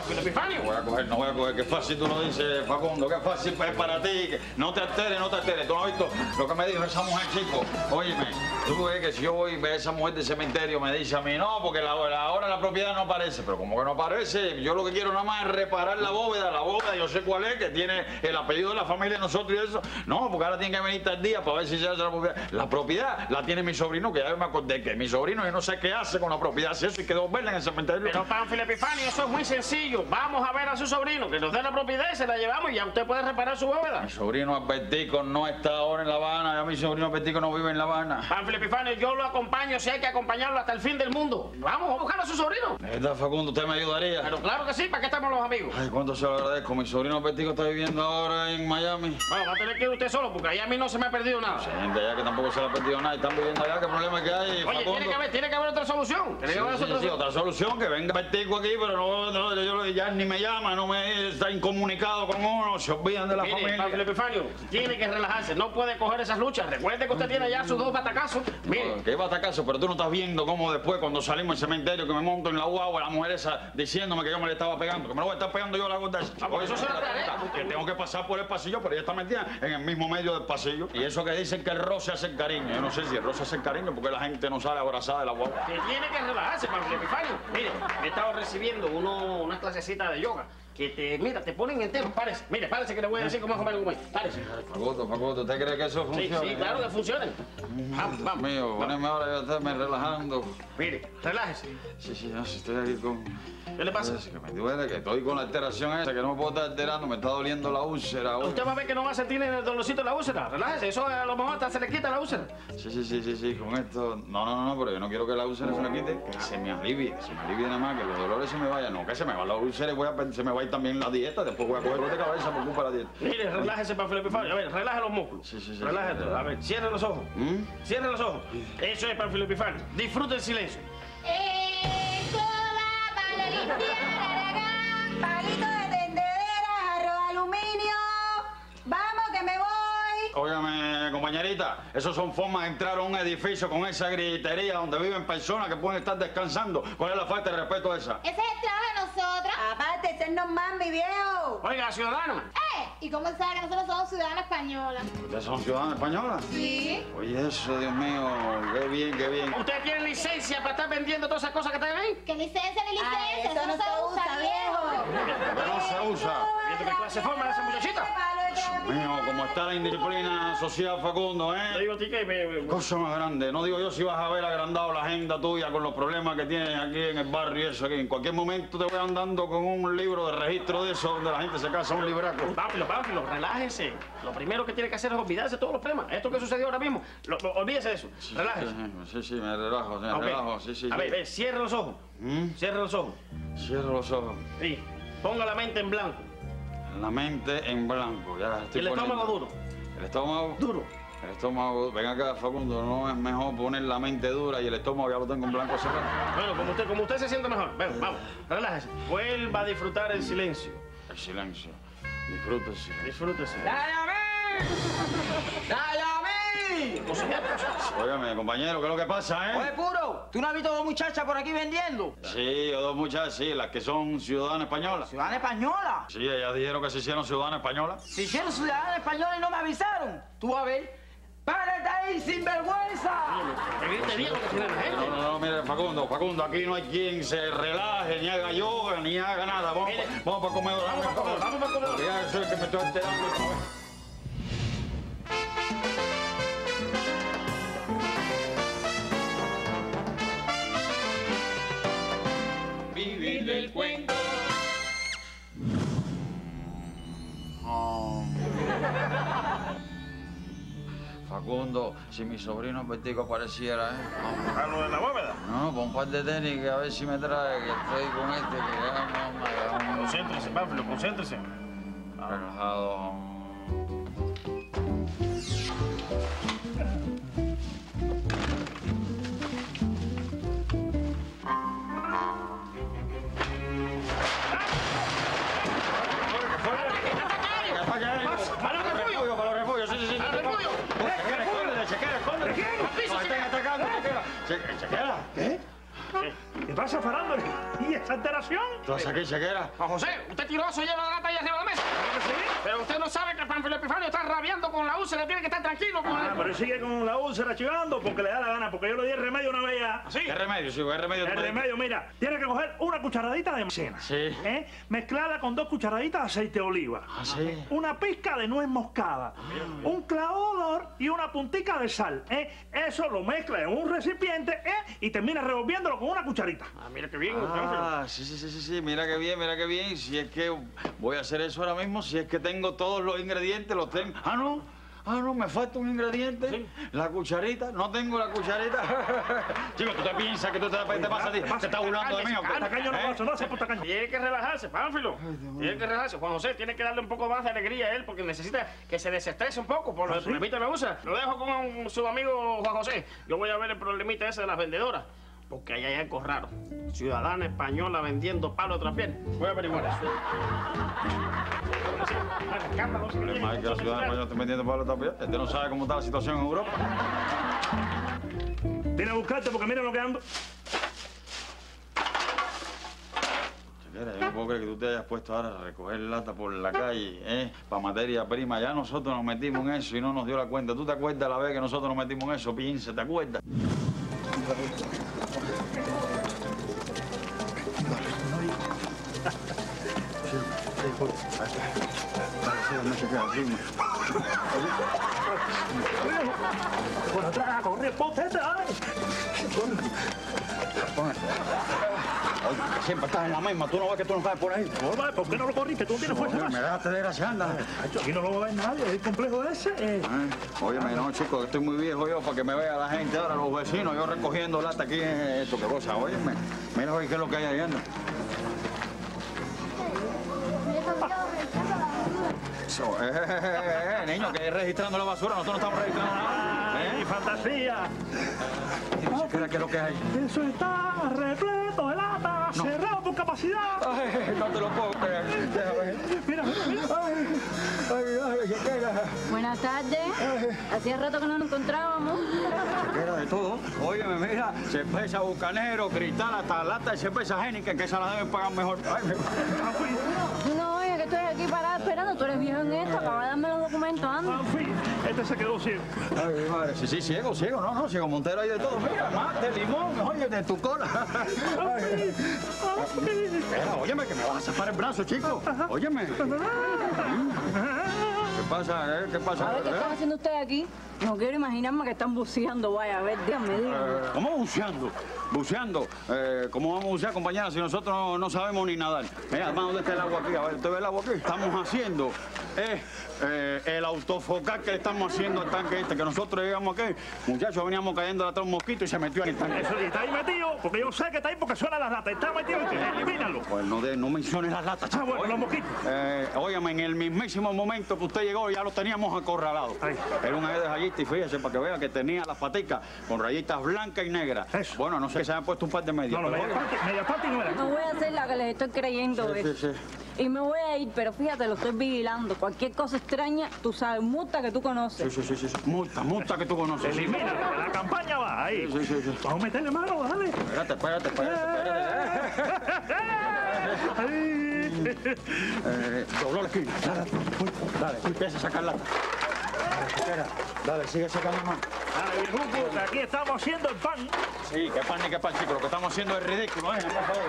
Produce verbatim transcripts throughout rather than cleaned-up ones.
Pánfilo Epifanio. No voy a coger, no voy a coger. Qué fácil tú lo dices, Facundo. Qué fácil es para ti. Que no te alteres, no te alteres. Tú no has visto lo que me dijo esa mujer, chico. Óyeme, tú ves que si yo voy a ver a esa mujer del cementerio, me dice a mí, no, porque la, la, ahora la propiedad no aparece. Pero como que no aparece, yo lo que quiero nada más es reparar la bóveda. La bóveda, yo sé cuál es, que tiene el apellido de la familia de nosotros y eso. No, porque ahora tiene que venir tal día para ver si se hace la propiedad. La propiedad la tiene mi sobrino, que ya me acordé que mi sobrino, yo no sé qué hace con la propiedad, si eso y quedó verla en el cementerio. Pero Pánfilo Epifanio, eso es muy sencillo. Vamos a ver a su sobrino, que nos dé la propiedad y se la llevamos y ya usted puede reparar su bóveda. Mi sobrino Albertico no está ahora en La Habana, ya mi sobrino Albertico no vive en La Habana. Pánfilo Epifanio, yo lo acompaño si hay que acompañarlo hasta el fin del mundo. Vamos a buscar a su sobrino. ¿Verdad, Facundo? ¿Usted me ayudaría? Pero claro que sí, ¿para qué estamos los amigos? Ay, cuánto se lo agradezco. Mi sobrino Albertico está viviendo ahora en Miami. Bueno, va a tener que ir usted solo, porque allá a mí no se me ha perdido nada. Hay gente allá que tampoco se le ha perdido nada y están viviendo allá. ¿Qué problema que hay, Oye, Facundo? tiene que haber, tiene que haber otra solución. Tiene Sí, que haber sí, otra sí, solución. otra solución, que venga Albertico aquí, pero no, no, yo, ya ni me llama, no me está incomunicado con uno, se olvidan de la Mire, familia. Pánfilo Epifanio, tiene que relajarse, no puede coger esas luchas. Recuerde que usted tiene ya sus dos batacazos. Mire. ¿Qué batacazo? Pero tú no estás viendo cómo después, cuando salimos del cementerio, que me monto en la guagua, la mujer esa diciéndome que yo me le estaba pegando, que me lo voy a estar pegando yo a la gorda esa. Ah, pues eso se lo aclaré. Que tengo que pasar por el pasillo, pero ella está metida en el mismo medio del pasillo. Y eso que dicen que el roce hace el cariño. Yo no sé si el roce hace el cariño porque la gente no sale abrazada de la guagua. Que tiene que relajarse, Pánfilo Epifanio. Mire, he estado recibiendo uno, unas clasecitas de yoga que te, mira, te ponen entero. Párese, mire, párese que le voy a decir cómo es comer un güey. Párese. Facundo, Facundo, ¿usted cree que eso Sí, funciona? sí, claro que funcionan. Vamos, Dios vamos. mío, poneme ahora yo estarme relajando. Mire, relájese. Sí, sí, no, si estoy aquí con... ¿Qué le pasa? Es que me duele, que estoy con la alteración esa, que no me puedo estar alterando, me está doliendo la úlcera. Hoy. Usted va a ver que no va a sentir el dolorcito de la úlcera. Relájese, eso a lo mejor hasta se le quita la úlcera. Sí, sí, sí, sí, sí, con esto... No, no, no, pero yo no quiero que la úlcera se me quite, que se me alivie, que se me alivie nada más, que los dolores se me vayan. No, que se me va la úlcera y voy a, se me va a ir también la dieta, después voy a coger dolor de cabeza por culpa de la dieta. Mire, relájese, Pánfilo Epifanio. A ver, relaje los músculos. Sí, sí, sí, Relájese. sí. A ver, cierre los ojos. ¿Mm? Cierre los ojos. Eso es, Pánfilo Epifanio. Disfrute el silencio. Escoba para limpiar Aragán, palito de tendedera, jarro de aluminio. Vamos que me voy. Óigame, compañerita, esos son formas de entrar a un edificio con esa gritería donde viven personas que pueden estar descansando. ¿Cuál es la falta de respeto esa? Ese es el trabajo de nosotros. Aparte, ser normal, mi viejo. Oiga, ciudadano. Eh, ¿y cómo sabe que nosotros somos ciudadanas españolas? ¿Ustedes son ciudadanos españolas? Sí. Oye, eso, Dios mío, qué bien, qué bien. ¿Usted tiene licencia para estar vendiendo todas esas cosas que están ahí? ¿Qué licencia ni licencia? Ay, eso no se usa, viejo. ¿Por qué no se usa? ¿Viendo qué clase de forma de esa muchachita? Mío, como está la indisciplina social, Facundo, Le ¿eh? digo a ti que me- me- Cosa más grande. No digo yo si vas a haber agrandado la agenda tuya con los problemas que tienes aquí en el barrio y eso. Aquí. En cualquier momento te voy andando con un libro de registro de eso donde la gente se casa, un libraco. Pánfilo, Pánfilo, relájese. Lo primero que tiene que hacer es olvidarse de todos los problemas. Esto que sucedió ahora mismo, lo- lo- olvídese de eso. Relájese. Sí, sí, me relajo, me Ok. relajo. Sí, sí, A sí. ver, ve, cierre los ojos. ¿Mm? Cierre los ojos. Cierro los ojos. Sí. Ponga la mente en blanco. La mente en blanco. Ya Y estoy el estómago poniendo- duro. El estómago. Duro. El estómago. Ven acá, Facundo. No es mejor poner la mente dura y el estómago ya lo tengo en blanco cerrado. Bueno, como usted, como usted se siente mejor. Ven, vamos, relájese. Vuelva a disfrutar el silencio. El silencio. Disfruta el silencio. Disfrute el silencio. ¡Dayamí! ¡Dayamí! Óigame, compañero, ¿qué es lo que pasa, Oye, eh? puro, ¿tú no has visto dos muchachas por aquí vendiendo? Sí, o dos muchachas, sí, las que son ciudadanas españolas. Ciudadana española. Sí, ellas dijeron que se hicieron ciudadanas españolas. Se hicieron ciudadana española y no me avisaron. Tú vas a ver. ¡Párate ahí, sinvergüenza! Que grite bien lo que tiene la No, gente. no, no, mire, Facundo, Facundo, aquí no hay quien se relaje, ni haga yoga, ni haga nada. Vamos, Mire. vamos para comer. Vamos para comer, vamos para comer. Ya soy el que me estoy enterando. Vivir del cuento. Oh. Facundo, si mi sobrino Albertico apareciera, ¿eh? Vamos. ¿A lo de la bóveda? No, pon un par de tenis que a ver si me trae, que estoy con este, que ya no me da un... Concéntrese, Pánfilo, concéntrese. Relajado. ¡Para el refugio! Para los refugios, sí, sí, sí. ¡Para el refugio! Chequera, escóndete, chequera, escóndete. ¿Qué? No, están atacando, chequera. Che- Chequera. ¿Qué? ¿Qué? ¿Qué pasa, Farándole? ¿Y esa alteración? ¿Tú vas aquí, chequera? Juan José, usted tiró eso lleno de lata ahí arriba de la mesa. ¿Claro que sí? Pero usted no sabe que el Pánfilo Epifanio está rabiando con la úlcera, tiene que estar tranquilo con Ah, él. pero él sigue con la úlcera chivando porque le da la gana, porque yo le di el remedio una vez ya. ¿Sí? ¿Qué remedio, chico? ¿Qué remedio? tú El me dices? remedio, mira, tiene que coger una cucharadita de maicena. Sí. ¿eh? Mezclarla con dos cucharaditas de aceite de oliva. Ah, sí. Una pizca de nuez moscada. Un clavo de olor y una puntica de sal. ¿eh? Eso lo mezcla en un recipiente ¿eh? y termina revolviéndolo con una cucharita. Ah, mira qué bien, Pánfilo. Ah, sí, sí, sí, sí, sí, mira qué bien, mira qué bien. Si es que voy a hacer eso ahora mismo, si es que tengo todos los ingredientes, los tengo. Ah, no, ah, no, me falta un ingrediente. Sí. La cucharita, no tengo la cucharita. Chico, ¿tú te piensas que tú te, te pasa a ti? ¿Te estás burlando de mí o qué? Tacaño no ¿Eh? pasa, no se por tacaño. Tiene que relajarse, Pánfilo. Tiene que relajarse. Juan José tiene que darle un poco más de alegría a él porque necesita que se desestrese un poco por el problemita que me usa. Lo dejo con su amigo Juan José. Yo voy a ver el problemita ese de las vendedoras. Porque ahí hay algo raro. Ciudadana española vendiendo palo de trapié. Voy a averiguar eso. Es más que la ciudad española está vendiendo para los tapias. Este no sabe cómo está la situación en Europa. Vine a buscarte porque mira lo que ando. Chequera, yo no puedo creer que tú te hayas puesto ahora a recoger lata por la calle, ¿eh? Para materia prima. Ya nosotros nos metimos en eso y no nos dio la cuenta. ¿Tú te acuerdas la vez que nosotros nos metimos en eso, piensa? ¿Te acuerdas? Por atrás, corre, ponte atrás. Oye, siempre estás en la misma. ¿Tú no ves que tú no sabes por ahí? No, vale, ¿por qué no lo corriste? Tú no tienes fuerza más. Me dejaste de gracia, anda. Hacho, aquí no lo va a ver nadie, es el complejo ese. Eh. Óyeme, no, chico, estoy muy viejo yo para que me vea la gente ahora, los vecinos, yo recogiendo lata aquí, eh, esto, qué cosa, óyeme. Mira, oye, qué es lo que hay ahí, anda. Eso, eh, eh, eh, eh, niño, que registrando la basura, nosotros no estamos registrando nada. ¡Ay, ¿Eh? fantasía! ¿Qué es lo que hay? Eso está repleto de lata, No. cerrado por capacidad. Ay, no te lo puedo creer. Déjame. Mira, mira, mira. Ay, ay, ay, chequera. Buenas tardes. Hacía rato que no nos encontrábamos. Chequera de todo. Óyeme, mira, cerveza Bucanero, cristal, hasta lata de cerveza Heineken, que esa la deben pagar mejor. Ay, me- Tú no oyes que estoy aquí parada esperando. Tú eres viejo en esto. Acaba de darme los documentos, anda. En fin, este se quedó ciego. Ay, madre. Sí, sí, ciego, ciego, no, no, ciego Montero hay de todo. Mira, mate, limón, oye, de tu cola. Ay, espera, óyeme, que me vas a zafar el brazo, chico. Óyeme. ¿Qué pasa, eh? ¿Qué pasa? A ver, ¿qué eh? están haciendo ustedes aquí? No quiero imaginarme que están buceando. Vaya, a ver, díganme, díganme. Eh, ¿Cómo buceando? Buceando. Eh, ¿Cómo vamos a bucear, compañera, si nosotros no, no sabemos ni nadar? Mira, hermano, ¿dónde está el agua aquí? A ver, ¿usted ve el agua aquí? Estamos haciendo eh, eh, el autofocal que le estamos haciendo al tanque este, que nosotros llegamos aquí, muchachos, veníamos cayendo atrás un mosquito y se metió en el tanque. Eso, y está ahí metido, porque yo sé que está ahí porque suena las latas. Está metido, elimínalo. Pues no, de, no menciones las latas, chico. Ah, bueno, los Óyeme. mosquitos. Eh, óyame, en el mismísimo momento que usted llegó ya lo teníamos acorralado. Ay. Era un de rayita y fíjese, para que vea que tenía las paticas con rayitas blancas y negras. Eso. Bueno, no sé que se han puesto un par de medias. No, no, pero media óyeme. parte, media parte y no era. No voy a hacer la que les estoy creyendo, Sí, ¿ves? sí, sí. Y me voy a ir, pero fíjate, lo estoy vigilando. Cualquier cosa extraña, tú sabes, multa que tú conoces. Sí, sí, sí, sí. Multa, multa que tú conoces. Sí, Elimínalo, la campaña va ahí. sí, sí, sí. Vamos a meterle mano, dale. Espérate, espérate, espérate, espérate. Ay. Eh, dobló la esquina. Dale, dale, empieza a sacar lata. Espera, dale, sigue sacando más. Dale, viejuco, que aquí estamos haciendo el pan. Sí, qué pan ni qué pan, chico. Lo que estamos haciendo es ridículo, ¿eh? Por favor.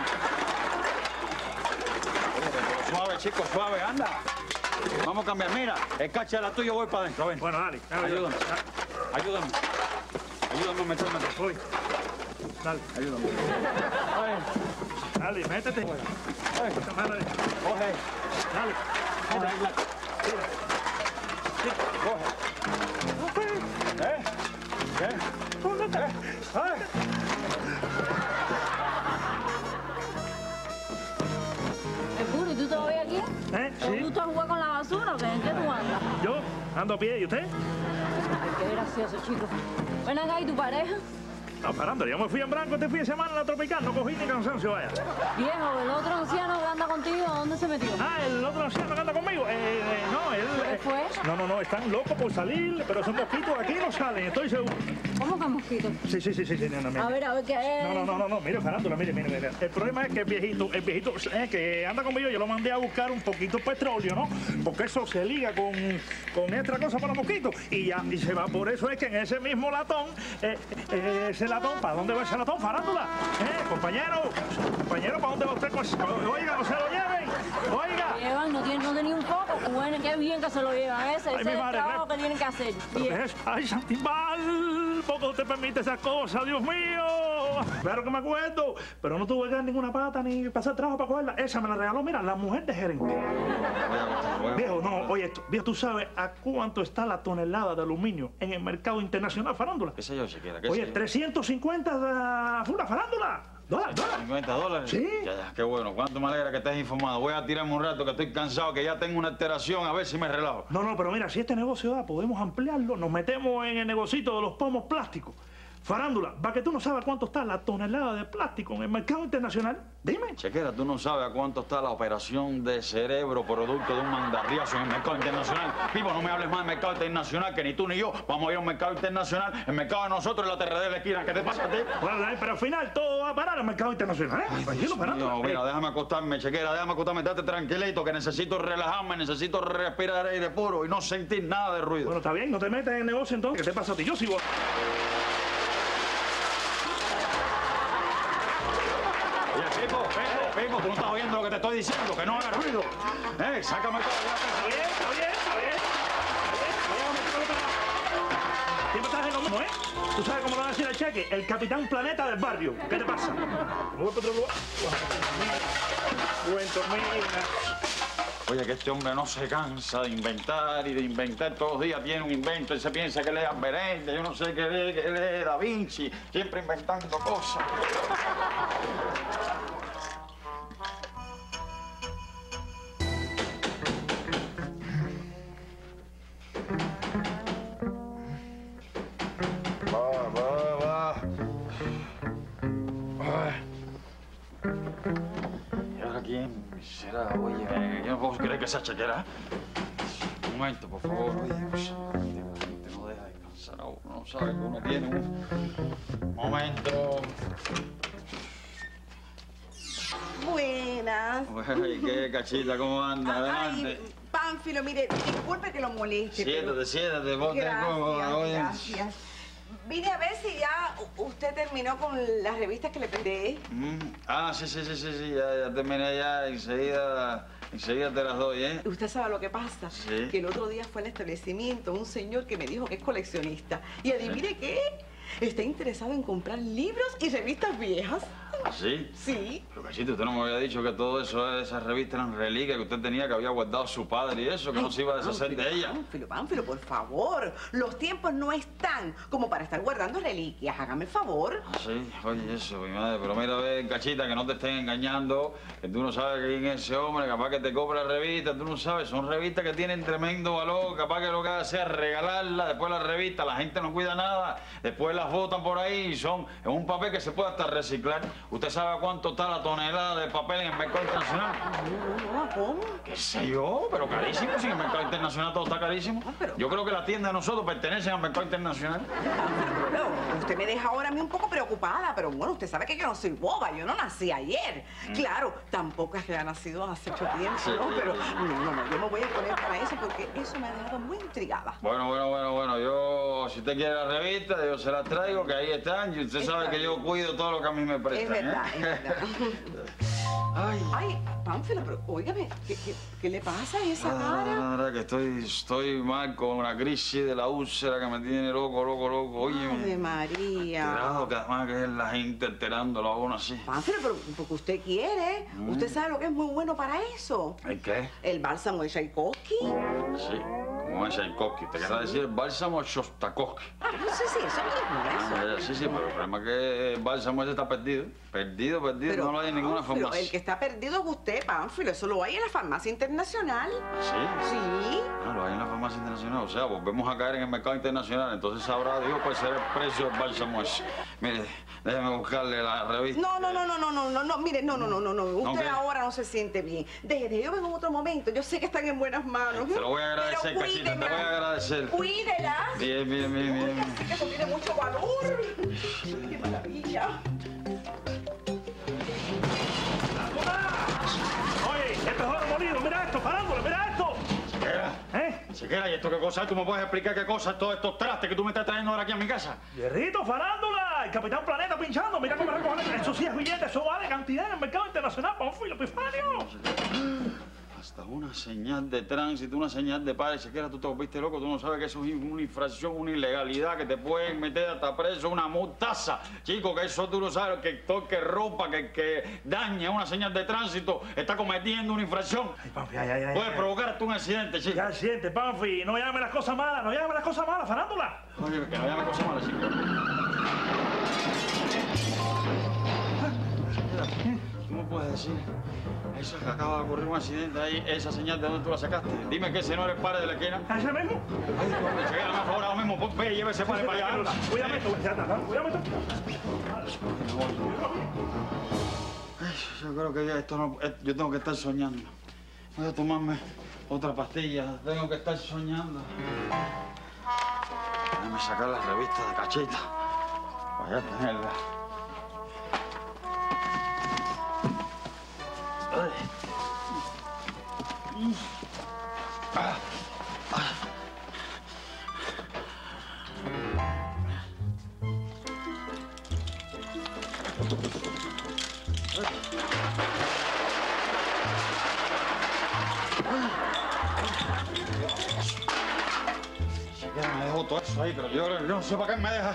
Pero suave, chico, suave, anda. Vamos a cambiar. Mira, el cacha de la tuya, voy para adentro, ven. Bueno, dale. dale. Ayúdame. Ayúdame. Ayúdame a meterme. Voy. Dale, Ayúdame. Ay, dale, métete. ay, Dale, coge. dale. Coge ahí la- Coge. ¿Eh? ¿Qué? Póngate. Ay. ¿El puro, y tú todavía aquí? ¿Eh? ¿Te Sí. gusta jugar con la basura o qué? ¿En qué tú andas? Yo ando a pie, ¿y usted? Ay, qué gracioso, chico. Ven acá, ¿y tu pareja? No, Farándula, yo me fui en blanco este fin de semana en la tropical, no cogí ni cansancio, vaya. Viejo, el otro anciano que anda contigo, ¿a dónde se metió? Ah, el otro anciano que anda conmigo. Eh, eh, no, él... ¿Qué eh, fue? No, no, no, están locos por salir, pero esos mosquitos aquí no salen, estoy seguro. ¿Cómo que mosquito? Sí, sí, sí, sí, sí, no, no, mira. A ver, a ver, ¿qué es? No, no, no, no, no, mire, Farándula, mire, mire, mire. El problema es que el viejito, el viejito eh, que anda conmigo, yo lo mandé a buscar un poquito de petróleo, ¿no? Porque eso se liga con, con esta cosa para mosquitos y ya, y se va. Por eso es que en ese mismo latón, eh, eh, ese latón, ¿para dónde va ese latón, Farándula? ¿Eh, compañero? Compañero, ¿para dónde va usted? Pues, oiga, no se lo lleven, oiga. Llevan, no, tiene, no tenía un poco. Bueno, qué bien que se lo llevan. Ese, Ay, ese mi es el madre, trabajo re- que tienen que hacer. ¿Pero Bien. qué es? ¡Ay, Santimbal! ¿Por qué usted permite esas cosas, Dios mío? Claro que me acuerdo, pero no tuve que dar ninguna pata ni pasar trabajo para cogerla. Esa me la regaló, mira, la mujer de gerente. Voy a acostar, voy a Viejo, no, acostar. oye esto. Viejo, ¿tú sabes a cuánto está la tonelada de aluminio en el mercado internacional, Farándula? ¿Qué sé yo, Chequera? ¿Qué Oye, sé yo? trescientos cincuenta la fula, Farándula. Dólar, dólar. cincuenta dólares. Sí. Ya, ya, qué bueno. Cuánto me alegra que estés informado. Voy a tirarme un rato que estoy cansado, que ya tengo una alteración, a ver si me relajo. No, no, pero mira, si este negocio da, podemos ampliarlo. Nos metemos en el negocito de los pomos plásticos. Farándula, ¿va que tú no sabes cuánto está la tonelada de plástico en el mercado internacional? Dime. Chequera, tú no sabes a cuánto está la operación de cerebro producto de un mandarriazo en el mercado internacional. Pipo, no me hables más del mercado internacional, que ni tú ni yo vamos a ir a un mercado internacional. El mercado de nosotros es la terra de la esquina. ¿Qué te pasa a ti? Bueno, eh, pero al final todo va a parar al mercado internacional, ¿eh? Tranquilo, Farándula. No, mira, Eh, déjame acostarme, Chequera, déjame acostarme, date tranquilito, que necesito relajarme, necesito respirar aire puro y no sentir nada de ruido. Bueno, está bien, no te metas en el negocio entonces. ¿Qué te pasa a ti? Yo sigo. Oye, Pipo, Pipo, Pipo, tú no estás oyendo lo que te estoy diciendo, que no hagas ruido. Eh, sácame todo. Está bien, está bien, está bien. Siempre estás en lo mismo, ¿eh? Tú sabes cómo lo van a decir el cheque. El capitán planeta del barrio. ¿Qué te pasa? ¿Me voy para otro lugar? Buen tormenta. Oye, que este hombre no se cansa de inventar y de inventar todos los días. Tiene un invento, él se piensa que él es Alberente, yo no sé qué lee, que él es Da Vinci, siempre inventando cosas. Va, va, va. Ay. ¿Y ahora quién será? Oye, yo no puedo creer que sea Chequera. Un momento, por favor. Oye, pues, la gente no deja descansar a uno. No sabe que uno tiene un momento. Buenas. Oye, qué cachita, ¿cómo anda? Adelante. Ay, Pánfilo, mire, disculpe que lo moleste. pero- Siéntate, siéntate, vos te Gracias, cómoda, oye. gracias. Vine a ver si ya u- usted terminó con las revistas que le pedí. Mm, Ah, sí, sí, sí, sí, sí, ya, ya terminé ya, enseguida, enseguida te las doy, ¿eh? Usted sabe lo que pasa, Sí. que el otro día fue al establecimiento un señor que me dijo que es coleccionista. Y adivine qué, está interesado en comprar libros y revistas viejas. ¿Sí? Sí. Pero cachito, usted no me había dicho que todo eso, esas revistas eran reliquias que usted tenía, que había guardado su padre y eso, que no se iba a deshacer de ella. Pánfilo, Pánfilo, por favor. Los tiempos no están como para estar guardando reliquias. Hágame el favor. Ah, sí, oye, eso, mi madre, pero mira, ve, cachita, que no te estén engañando, que tú no sabes quién es ese hombre, capaz que te compra revistas, tú no sabes, son revistas que tienen tremendo valor, capaz que lo que hace es regalarlas, después las revistas, la gente no cuida nada, después las botan por ahí y son en un papel que se puede hasta reciclar. ¿Usted sabe cuánto está la tonelada de papel en el mercado internacional? No, no, no, ¿cómo? ¿Qué sé yo? Pero carísimo, si en el mercado internacional todo está carísimo. Ah, pero- Yo creo que las tiendas de nosotros pertenecen al mercado internacional. Pánfilo, pero usted me deja ahora a mí un poco preocupada, pero bueno, usted sabe que yo no soy boba, yo no nací ayer. Claro, tampoco es que haya nacido hace mucho tiempo, Sí. ¿no? Pero no, no, no, yo me voy a poner para eso porque eso me ha dejado muy intrigada. Bueno, bueno, bueno, bueno, yo, si usted quiere la revista, yo se la traigo, que ahí están, y usted Está sabe que bien. yo cuido todo lo que a mí me Es prestan. verdad, ¿eh? es verdad. Ay, Ay, Pánfilo, pero óigame, ¿qué, qué, qué le pasa a esa nada, cara? nada, nada, que estoy, estoy mal con la crisis de la úlcera que me tiene loco, loco, loco. Oye, Ave María. alterado, que además que es la gente alterándolo a uno así. Pánfilo, pero porque usted quiere. Usted sabe lo que es muy bueno para eso. ¿El qué? El bálsamo de Tchaikovsky. Sí, como es Tchaikovsky. Te querrá decir el bálsamo Shostakovsky. Ah, sí, sí, eso mismo, eso. Ah, sí, sí, pero el problema es que el bálsamo ese está perdido. Perdido, perdido, no lo hay en ninguna Pánfilo, farmacia. el que está perdido es usted, Pánfilo. Eso lo hay en la farmacia internacional. ¿Sí? Sí. Ah, lo hay en la farmacia internacional. O sea, volvemos a caer en el mercado internacional. Entonces sabrá Dios cuál será el precio del bálsamo ese. Mire, déjeme buscarle la revista. No, no, no, no, no, no, no, no, mire, no, no, no, no, no. Usted ¿qué? ahora no se siente bien. Deje, yo vengo en otro momento. Yo sé que están en buenas manos. Te lo voy a agradecer, Pero Cachita, te voy a cuídela. agradecer. Cuídela. Bien, bien, bien, bien. Oiga, sí que eso tiene mucho valor. Qué maravilla. Oye, este es oro molido, mira esto, parándole, mira esto. Chequera, ¿Eh? Chequera, ¿y esto qué cosa es? ¿Tú me puedes explicar qué cosa es todos estos trastes que tú me estás trayendo ahora aquí a mi casa? Hierrito, farándula, el Capitán Planeta pinchando, mira cómo recogen. Eso sí es billete, eso vale cantidad en el mercado internacional, Pánfilo Epifanio. Hasta una señal de tránsito, una señal de padre. Chequera, tú te volviste loco, tú no sabes que eso es una infracción, una ilegalidad, que te pueden meter hasta preso, una multaza. Chico, que eso tú no sabes, que toque ropa, que, que dañe una señal de tránsito, está cometiendo una infracción. Ay, Panfi, ay, ay, ay. Puede provocar hasta un accidente, chico. Ya siente, Panfi, no llame las cosas malas, no llame las cosas malas, farándula. Oye, que no llame cosas malas, chico. ¿Tú me puedes decir? Eso es que acaba de ocurrir un accidente ahí, esa señal de dónde tú la sacaste. Dime que ese no eres padre de la esquina. ¿Ese mismo? Ay, chequera, más favor ahora mismo, pues, ve y lleve ese padre para allá. anda. Cuídame esto, ya está, cuídame esto. Ay, yo creo que ya esto no, eh, yo tengo que estar soñando. Voy a tomarme otra pastilla, tengo que estar soñando. Déjame sacar las revistas de Cachita para ya tenerla. Ay. Ah. Ah. Ya me dejó todo eso ahí, pero yo, yo no sé para qué me deja.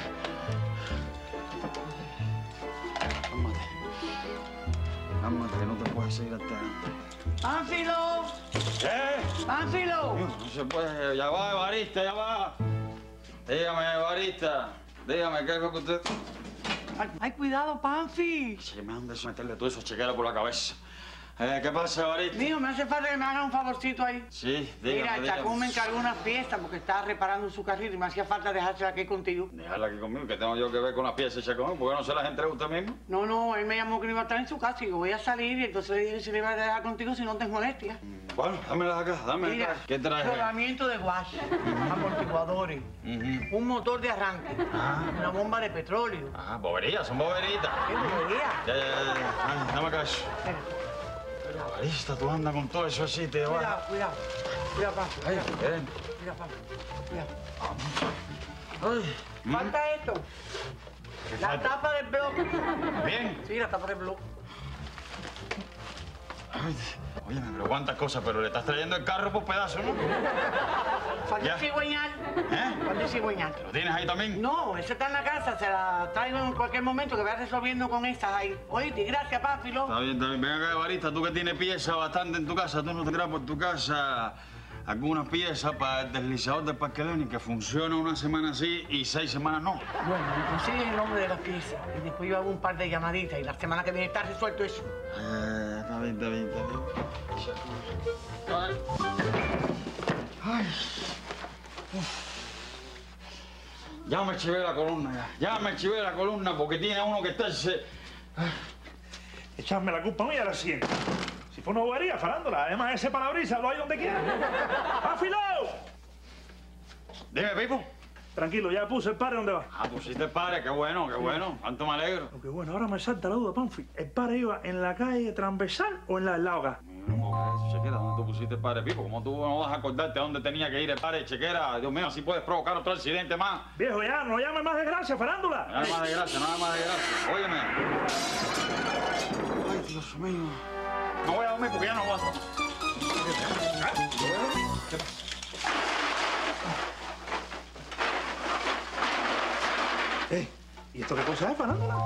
Cálmate. Cálmate, que no te puedes seguir alterando. ¡Pánfilo! ¿Qué? ¡Pánfilo! Dios, no se puede. Ya va, Evarista, ya va. Dígame, Evarista. Dígame, ¿qué es lo que usted...? Ay, ay, cuidado, Panfi. Se me han de meterle todo eso chequera por la cabeza. Eh, ¿Qué pasa, Evarista? Mijo, me hace falta que me haga un favorcito ahí. Sí, dígame, Mira, el dígame. Chacón me encargó una fiesta porque estaba reparando su carril y me hacía falta dejársela aquí contigo. Dejarla aquí conmigo, que tengo yo que ver con las piezas hechas conmigo. ¿Por qué no se las entrega usted mismo? No, no, él me llamó que no iba a estar en su casa y yo voy a salir y entonces le dije si le iba a dejar contigo si no te molestia. Bueno, dámelas acá, dámelas Mira, acá. ¿Qué traes? rodamiento de wash, amortiguadores, Ujú. un motor de arranque, una bomba de petróleo. Ah, boberías, son boberitas. ¿Qué bobería? Ya, ya, ya, ya. Ay, dame acá eso. Evarista, tú andas con todo eso así, te va. Cuidado, cuidado. Cuidado, Panfi. Ay, Cuidado, ven. cuidado, Panfi. Cuidado. Ay. Falta esto. ¿Qué La falta? tapa del bloque. Bien. Sí, la tapa del bloque. Ay, óyeme, pero cuántas cosas, pero le estás trayendo el carro por pedazos, ¿no? Falta Ya. el cigüeñal. ¿Eh? Falta el cigüeñal. ¿Lo tienes ahí también? No, esa está en la casa, se la traigo en cualquier momento que vaya resolviendo con estas ahí. Oíste, gracias, Pánfilo. Está bien, está bien. Ven acá, Evarista, tú que tienes piezas bastante en tu casa, tú no tendrás por tu casa algunas piezas para el deslizador del Parque Lenin que funciona una semana sí y seis semanas no. Bueno, me consigues el nombre de las piezas y después yo hago un par de llamaditas y la semana que viene está resuelto eso. Eh, está bien, está bien, está bien. Ay. Ay. Uf. Ya me chivé la columna, ya. Ya me chivé la columna porque tiene uno que está... ese- Echarme la culpa mía la siento. Si fue una bobería, farándula. Además, ese parabrisas lo hay donde quiera. ¡Pánfilo! Dime, Pipo. Tranquilo, ya puse el padre donde va. Ah, pusiste el padre, qué bueno, qué bueno. Cuánto me alegro. Aunque bueno, ahora me salta la duda, Panfi. ¿El padre iba en la calle transversal o en la del lado acá? No, Chequera, ¿dónde tú pusiste el padre, Pipo? ¿Cómo tú no vas a acordarte a dónde tenía que ir el padre, Chequera? Dios mío, así puedes provocar otro accidente más. Viejo, ya, no llame más desgracia, farándula. Nada más de gracia, nada más de gracia. Óyeme. Ay, Dios mío. No voy a dormir porque ya no aguanto. Eh, ¿y esto qué cosa es, farándula?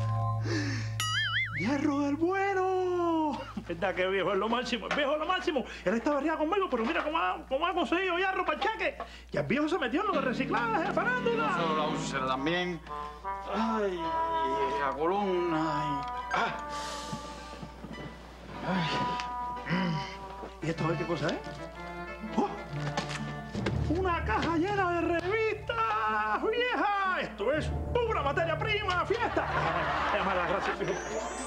¡Hierro del bueno! ¿Verdad que el viejo es lo máximo? El viejo es lo máximo. Él está barriado conmigo, pero mira cómo ha, cómo ha conseguido hierro para el cheque. Y el viejo se metió en lo de reciclaje, farándula. Solo la úlcera también. Ay, la columna. Ay. Ah. ¿Y esto qué cosa es? ¡Oh! ¡Una caja llena de revistas, vieja! Esto es pura materia prima, fiesta. Déjame las gracias, hijo.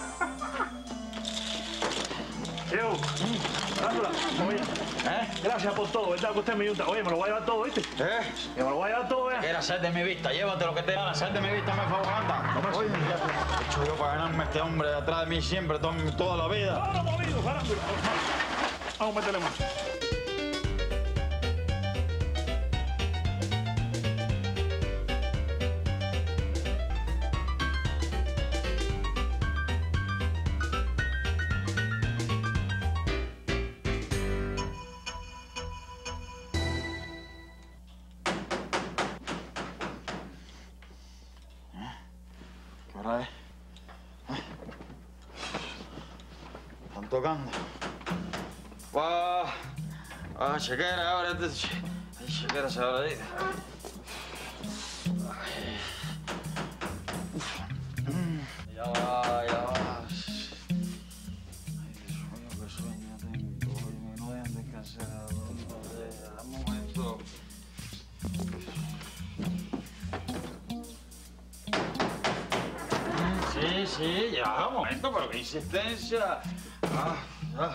Diego, Ángela, oye, ¿Eh? gracias por todo, ¿verdad? Que usted me ayuda. Oye, me lo voy a llevar todo, ¿viste? ¿Eh? Que me lo voy a llevar todo, ¿eh? Quieres hacer de mi vista, llévate lo que te gana, hacer de mi vista, me favor, anda. No me Oye, ¿qué he hecho yo para ganarme este hombre de atrás de mí siempre, todo- toda la vida? ¡Ahora, movido, farándula! Vamos a meterle más. ¿Qué hora es? Están tocando. ¡Guau! ¡Ah, chequera, ahora! Ay, chequera, se va a ir. Ya va, ya va. Ay, Dios mío, qué sueño tengo. Oye, no dejan descansar. Dame un momento. Sí, sí, ya, un momento, pero qué insistencia. Ah, ah.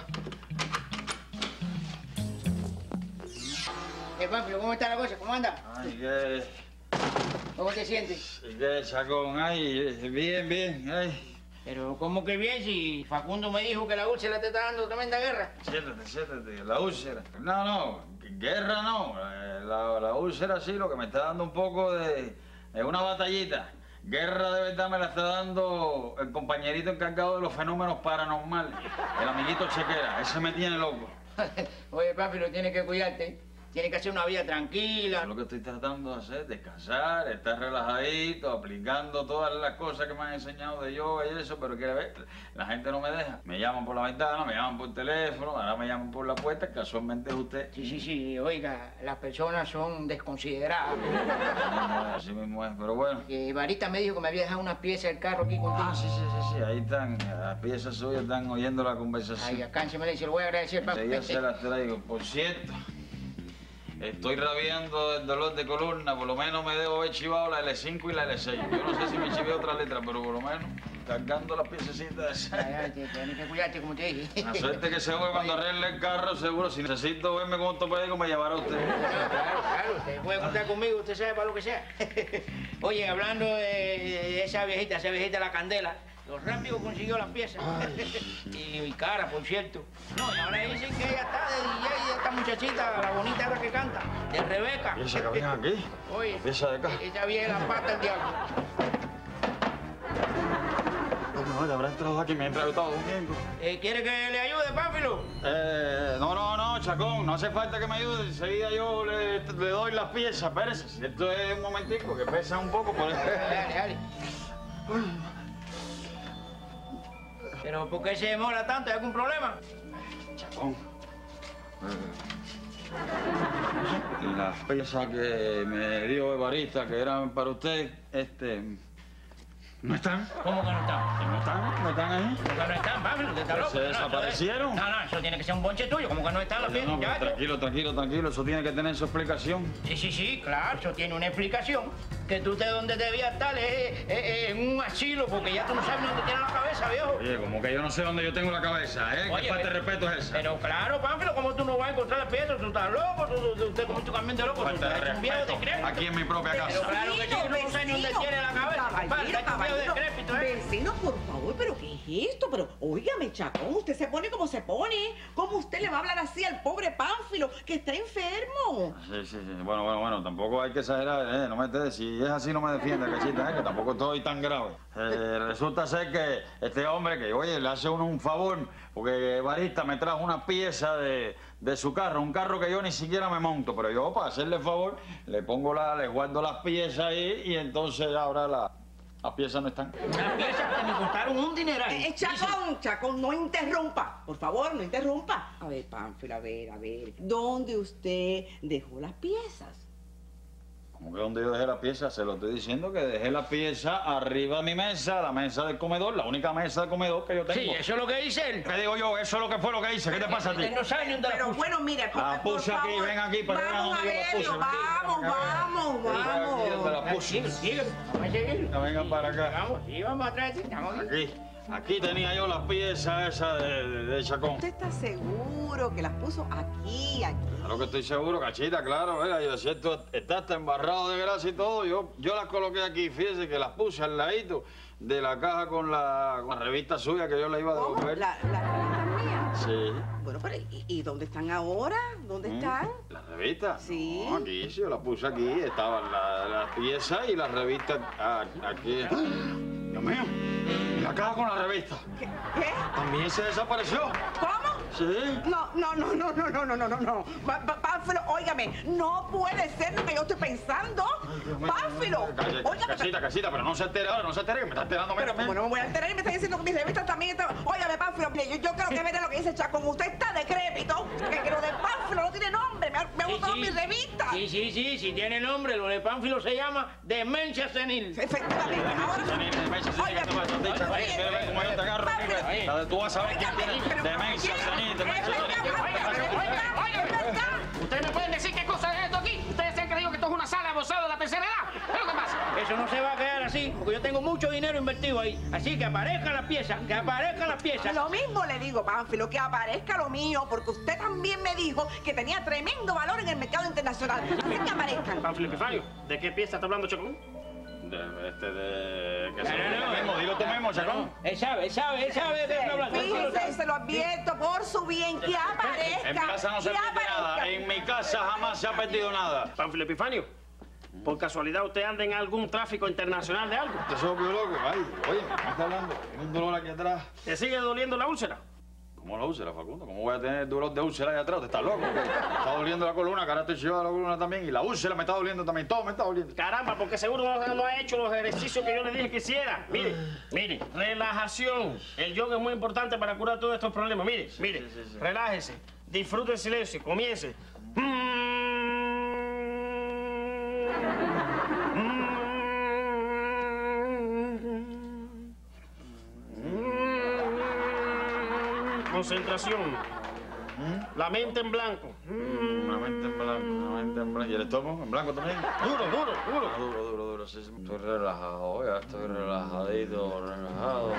Eh, Pánfilo, ¿cómo está la cosa? ¿Cómo anda? Ay, qué, ¿Cómo te sientes? qué chacón. Ay, bien, bien, ay. Pero, ¿cómo que bien si Facundo me dijo que la úlcera te está dando tremenda guerra? Siéntate, siéntate, la úlcera. No, no, guerra no. Eh, La, la úlcera sí, lo que me está dando un poco de, de una batallita. Guerra de verdad me la está dando el compañerito encargado de los fenómenos paranormales, el amiguito Chequera. Ese me tiene loco. Oye, Pánfilo, tienes que cuidarte. Tienes que hacer una vida tranquila. Lo que estoy tratando de hacer, descansar, estar relajadito, aplicando todas las cosas que me han enseñado de yoga y eso, pero quiere ver, la gente no me deja. Me llaman por la ventana, me llaman por teléfono, ahora me llaman por la puerta, casualmente es usted. Sí, sí, sí. Oiga, las personas son desconsideradas. Así mismo es, pero bueno. Eh, Varita me dijo que me había dejado unas piezas del carro aquí contigo. Ah, sí, sí, sí, sí, ahí están, las piezas suyas están oyendo la Ay, conversación. acá se me dice, lo voy a agradecer, Enseguida Pánfilo. se las traigo. Por cierto, estoy rabiando del dolor de columna, por lo menos me debo haber chivado la L cinco y la L seis. Yo no sé si me chivé otra letra, pero por lo menos cargando las piececitas. Ay, ay, te- tienes que cuidarte, como te dije. La suerte que seguro cuando arregle el carro, seguro, si necesito verme con ortopédico, me llevará usted. Claro, claro, usted puede contar conmigo, usted sabe para lo que sea. Oye, hablando de, de esa viejita, esa viejita la Candela, lo rápido consiguió las piezas. y, y cara, por cierto. No, y ahora dicen que ella está de D J de esta muchachita, la bonita esta que canta, de Rebeca. ¿Y esa que viene aquí? Oye, Pieza de acá. esa vieja la pata del diablo. No, te habrá entrado aquí mientras yo estaba durmiendo. Eh, ¿Quiere que le ayude, Pánfilo? Eh, no, no, no, Chacón, no hace falta que me ayude. Enseguida yo le, le doy las piezas, espérese. Si esto es un momentico, que pesa un poco, por eso. Dale, dale. ¿Pero por qué se demora tanto? ¿Hay algún problema? Chacón. Eh, las piezas que me dio Evarista, que eran para usted, este... ¿no están? ¿Cómo que no está? ¿No están? ¿No están ahí? ¿Cómo que no están, Pánfilo? ¿Usted está ¿Que loco? se No, eso es- desaparecieron? No, no, eso tiene que ser un bonche tuyo. ¿Cómo que no están las No, piezas? pero Ya, tranquilo, tranquilo, tranquilo. Eso tiene que tener su explicación. Sí, sí, sí, claro, eso tiene una explicación. Que tú estés donde debías estar es, es- es en un asilo, porque ya tú no sabes dónde tienes la cabeza, viejo. Oye, como que yo no sé dónde yo tengo la cabeza, ¿eh? Oye, ¿Qué falta de pero- respeto es esa? Pero claro, Pánfilo, ¿cómo tú no vas a encontrar las piezas? Tú estás loco, tú, tú, tú, usted como tú cambias de loco, tú Falta de eres un viejo respeto. decrépito. Aquí en mi propia Pero casa. claro que sí, tú no sabes ni dónde tiene la cabeza, compadre, Caballero, estás un viejo caballero. decrépito, ¿eh? Vecino, por favor, ¿pero qué es esto? Pero, óigame, Chacón, usted se pone como se pone. ¿Cómo usted le va a hablar así al pobre Pánfilo, que está enfermo? Sí, sí, sí. Bueno, bueno, bueno, tampoco hay que exagerar, ¿eh? No me estés, si es así no me defienda, cachita, ¿eh? Que tampoco estoy tan grave. Eh, resulta ser que este hombre, que oye, le hace uno un favor, porque Barista me trajo una pieza de, de su carro, un carro que yo ni siquiera me monto, pero yo para hacerle el favor, le pongo la, le guardo las piezas ahí y entonces ahora la, las piezas no están. Las piezas que me costaron un dineral. Eh, eh, Chacón, Chacón, no interrumpa. Por favor, no interrumpa. A ver, Pánfilo, a ver, a ver. ¿Dónde usted dejó las piezas? ¿Cómo que donde yo dejé la pieza? Se lo estoy diciendo que dejé la pieza arriba de mi mesa, la mesa del comedor, la única mesa de comedor que yo tengo. Sí, eso es lo que dice él. ¿Qué digo yo? Eso es lo que fue lo que hice. ¿Qué te pasa a ti? Él no sabe ni dónde la Pero puso. bueno, mire, por, La puse por aquí, favor, ven aquí para que vean vamos a dónde yo la verlo, puse. vamos, vamos, vamos. Aquí donde la puse. Sigue, sigue. Vamos a seguir. No vengan para acá. Vamos, sí, vamos atrás. Estamos aquí. Aquí. Aquí tenía yo la pieza esa de, de, de Chacón. ¿Usted está seguro que las puso aquí, aquí? Claro que estoy seguro, cachita, claro. Mira, yo siento, está hasta embarrado de grasa y todo. Yo, yo las coloqué aquí, fíjese que las puse al ladito de la caja con la, con la revista suya que yo le iba a ¿Cómo? devolver. ¿La, la revista mía? Sí. Bueno, pero ¿y, y dónde están ahora? ¿Dónde están? ¿La revista? Sí. No, aquí, sí, yo la puse aquí. Estaban la, la pieza y la revista ah, aquí. Dios mío, y la caja con la revista. ¿Qué? ¿Qué? También se desapareció. ¿Cómo? Sí. No, no, no, no, no, no, no, no, no, no. Pa- pa- Pánfilo, óigame, no puede ser lo que yo estoy pensando. Pánfilo, Calla, óigame. Casita, casita, pero no se entere ahora, no se entere que me está enterando. Mira, Pero como no me voy a enterar y me está diciendo que mis revistas también están... Óigame, Pánfilo, mire, yo, yo creo que es verdad lo que dice Chacón. Usted está decrépito, que, que lo de Pánfilo no tiene nombre. Me, me Sí, gustan sí. mis revistas. Sí, sí, sí, sí tiene nombre. Lo de Pánfilo se llama demencia senil. Efectivamente, ahora... Óigame, tú vas a ver quién tiene demencia senil, demencia senil. ¿Ustedes me pueden decir qué cosa es esto aquí? ¿Ustedes se han creído que esto es una sala de boxeo de la tercera edad? ¿Qué es lo que pasa? Eso no se va a quedar así, porque yo tengo mucho dinero invertido ahí. Así que aparezcan las piezas, que aparezcan las piezas. Lo mismo le digo, Pánfilo, que aparezca lo mío, porque usted también me dijo que tenía tremendo valor en el mercado internacional. Así que aparezcan. Pánfilo Epifanio, ¿de qué pieza está hablando Chacón? De, este, de... Que No, se no, lo no. mismo, dilo tú mismo, Chacón. Él sabe, él sabe, él sabe de qué está hablando. Él sí lo Fíjese, sabe. se lo advierto por su bien, que aparezca. En mi casa no se que pierde nada. aparezca. En mi casa jamás se ha perdido nada. Pánfilo Epifanio, ¿por casualidad usted anda en algún tráfico internacional de algo? Te soy loco. Ay, oye, ¿me estás hablando? Tengo un dolor aquí atrás. ¿Te sigue doliendo la úlcera? ¿Cómo la úlcera, Facundo? ¿Cómo voy a tener dolor de úlcera ahí atrás? ¿Te estás loco? Me está doliendo la columna, que ahora estoy chivado la columna también. Y la úlcera me está doliendo también. Todo me está doliendo. Caramba, porque seguro no, no ha hecho los ejercicios que yo le dije que hiciera. Mire, mire, relajación. El yoga es muy importante para curar todos estos problemas. Mire, mire, relájese, disfrute el silencio, comience. Concentración. La mente en blanco. Una mente en blanco, una mente en blanco. ¿Y el estómago en blanco también? Duro, duro, duro. Duro, duro, duro. Sí, sí. Estoy relajado, ya estoy relajadito, relajado.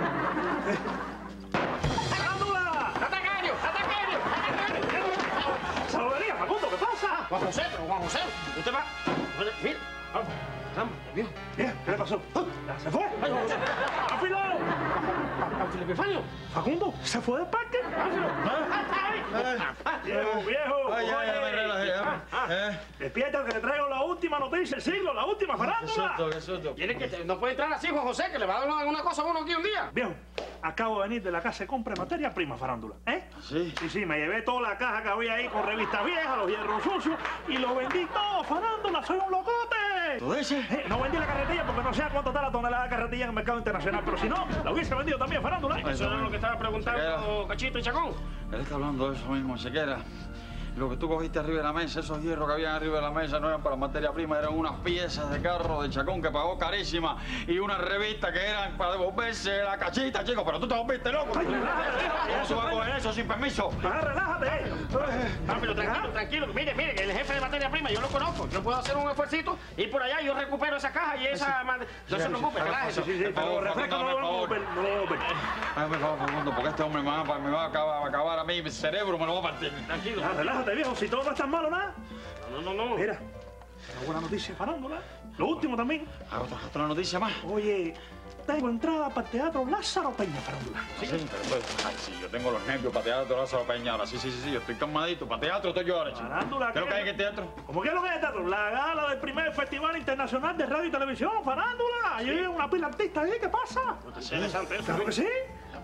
¡Farándula! ¡Atacario! ¡Atacario! ¡Salvaría, Facundo! ¿Qué pasa? Juan José, pero Juan José, usted va. Mira, vamos. Vamos, Dios. Bien, ¿qué le pasó? ¿Ya se fue? ¡Ay, Juan José! ¡Pánfilo! ¡Pánfilo Epifanio! ¿Facundo? ¿Se fue del parque? ¡Pánfilo! ¡Viejo, viejo! Ay, ya, ya me oye. relajé. ya. Ah, ¿Eh? Despierta que le traigo la última noticia del siglo, la última ¿Qué farándula. susto, qué susto? Tiene que, te- no puede entrar así, Juan José, que le va a dar alguna cosa a uno aquí un día. Viejo, acabo de venir de la casa de compra de materia prima farándula, ¿eh? Sí. Sí, sí, me llevé toda la caja que había ahí con revistas viejas, los hierros sucios, y lo vendí todo, farándula, soy un locote. ¿Tú dices? Eh, no vendí la carretilla porque no sé a cuánto está la tonelada de carretilla en el mercado internacional, pero si no, la hubiese vendido también, farándula. Eso era lo que estaba preguntando Cachito y Chacón. Él está hablando de eso mismo, Sequera. Lo que tú cogiste arriba de la mesa, esos hierros que habían arriba de la mesa no eran para materia prima, eran unas piezas de carro de Chacón que pagó carísima y una revista que eran para devolverse la cachita, chico. Pero tú te volviste loco. Ay, relájate, ¿Cómo se va a coger eso sin permiso? Ah, relájate. Pánfilo, tranquilo, Ah. tranquilo. Mire, mire, que el jefe de materia prima, yo lo conozco. Yo puedo hacer un esfuercito, ir por allá y yo recupero esa caja y esa... ma- No se preocupe, relájese. Sí, sí, sí, Por favor, pero refresca, no Facundo, lo vamos a por ver, no lo vamos a ver. Hazme favor, Facundo, porque este hombre me va, a- me va a acabar, a acabar a mí, el cerebro me lo va a partir. Tranquilo. Ah, relájate, viejo, si todo no es tan malo, nada. No, no, no. Mira, una buena noticia farándula. Lo último también. Ah, otra, otra noticia más. Oye, tengo entrada para el teatro Lázaro Peña farándula. Sí, pero estoy- ay, sí, yo tengo los nervios para teatro Lázaro Peña ahora. Sí, sí, sí, sí, yo estoy calmadito. Para teatro estoy yo ahora, chico. Farándula, ¿Qué es lo que hay en ¿qué? el teatro? ¿Cómo que es lo que es el teatro? La gala del primer Festival Internacional de Radio y Televisión, farándula. Hay una pila de artistas ahí, ¿qué pasa? Interesante eso. Claro que sí.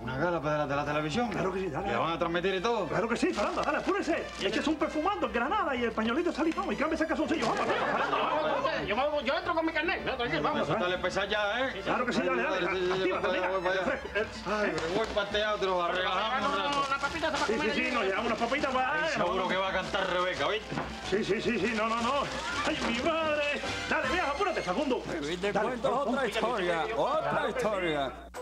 ¿Una gala de la, de la televisión? Claro que sí, dale. ¿La van a transmitir y todo? Claro que sí, Fernando, dale, apúrese. Échese un perfumando en Granada y el pañolito salipón y cambie ese calzoncillo. Vamos, arriba, Fernando. Yo, me- yo entro con mi carnet. No, tranquilo, vamos. Eso dale pesar ya, ¿eh? Claro que sí, dale, dale. Sí, sí, sí, Actívate, voy mira, para allá, voy para allá. refresco. Eh, Ay, me voy para el teatro a relajarme un rato. Una papita para Sí, comer. sí, sí, nos llevamos unas papitas para... Seguro que va a cantar Rebeca, ¿viste? Sí, sí, sí, sí, no, no, no. ¡Ay, mi madre! Dale, vieja, apúrate, Facundo. Y te Dale, cuento pon, pon. otra historia, otra historia.